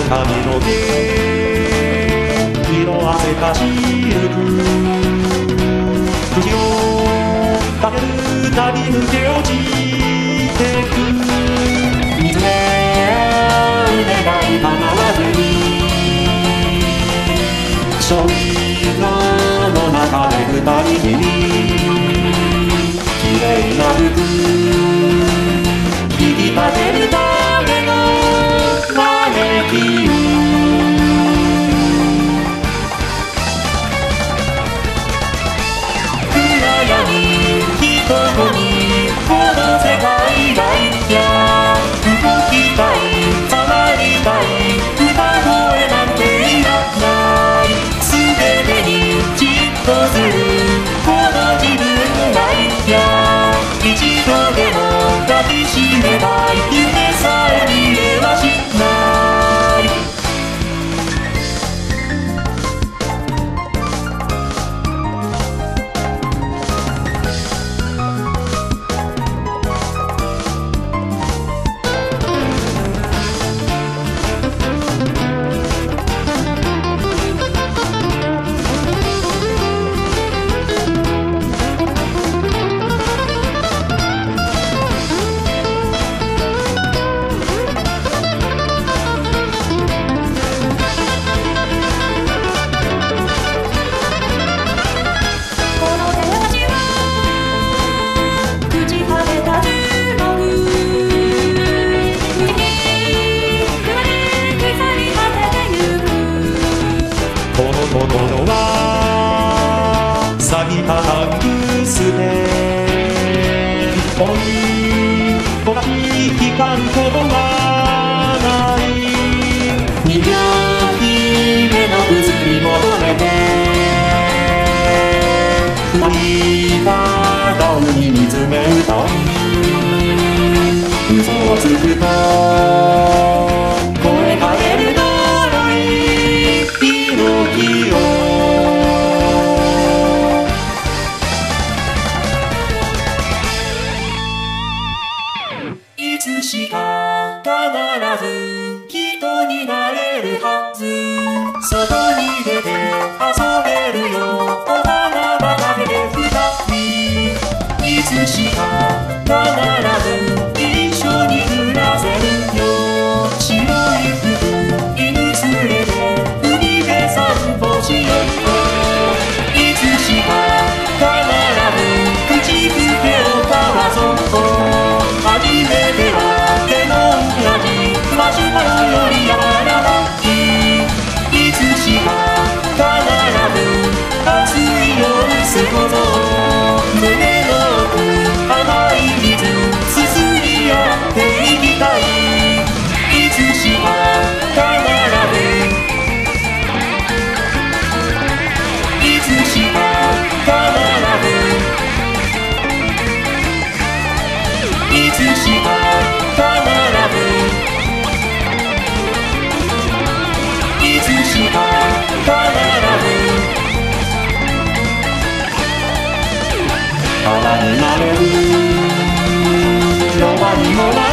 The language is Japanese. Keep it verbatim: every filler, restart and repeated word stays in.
髪の毛色あせかしゆく口をかけるたび抜け落ちてく水で願い叶わずに衝撃の中で二人きり綺麗な服引き立てるためのマネキン暗闇一言にこの世界が一や動きたい触りたい歌声なんていらない全てにじっとするこの自分が一や一度でも抱きしめたい夢さえ見えはしない心は咲いたハングスで思い焦がし聞かんことがない人形姫の渦に戻れて二人がダウに見つめ歌う嘘をつくと声かける呪い命をいつしか必ず人になれるはず外に出て遊べるよお花畑で二人いつしか必ず一緒に暮らせるよ白い服犬連れて海で散歩しよういつしか必ず口づけを交わそう初めてはレモン味マシュマロより柔らかいいつしか必ず熱い夜過ごそう胸の奥甘い水すすり合っていきたいいつしか必ずいつしか必ずいつしか必ずいつしか必ず花になれる弱にもなれる